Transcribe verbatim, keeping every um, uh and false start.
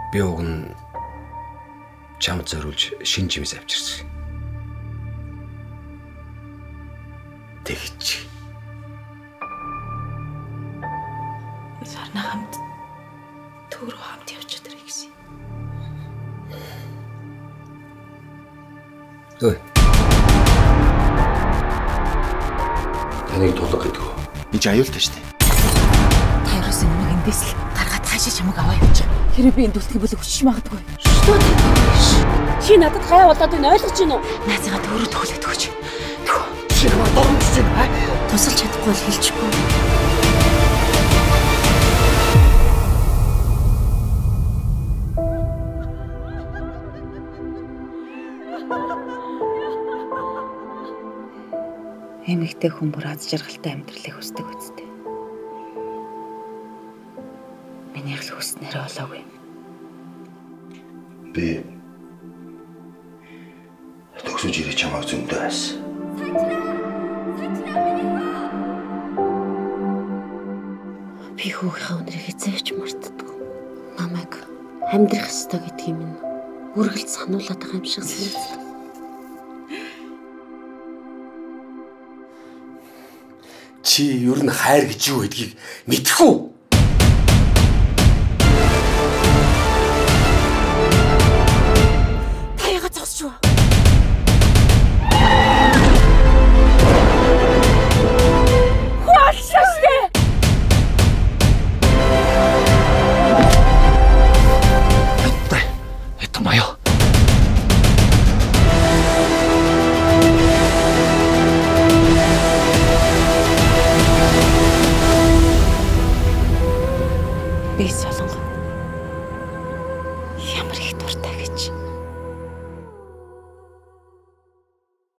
Би уг нь чамд зориулж шинэ жимс авчирсан. Тэгч. Сарна хамт төөрөө хамт явж чадраа гэсэн. Ой. Таныг тулга гэдэг үү? Энд аюултай штэ. Та юус нэг эндээс л гаргаад хаашаа чамайг аваа явууч. Хэрэв би энд үлдэх бол өчч магадгүй. Шүү дээ. Чи надад гай болоод энэ ойлгож байна уу? Найзгаа төөрөө төхөлөд өгч. Төө. Чи намайг дормж байна. Тусалж чадахгүй бол хэлчихгүй. Эмэгтэй хүн бүр аз жаргалтай амьдралыг хүсдэг үстэй. Минийх л хүснээрээ болоогүй. Би төгсөж ирэх чамайг зөндөө байсан. Би хүүхийнхээ өнрийг эзээч мартдаггүй. Намайг амьдрах ёстой гэдгийг минь үргэлж сануулад байгаа юм шиг санагдав. Чи ер нь хайр гэж юу гэдгийг мэдэх үү?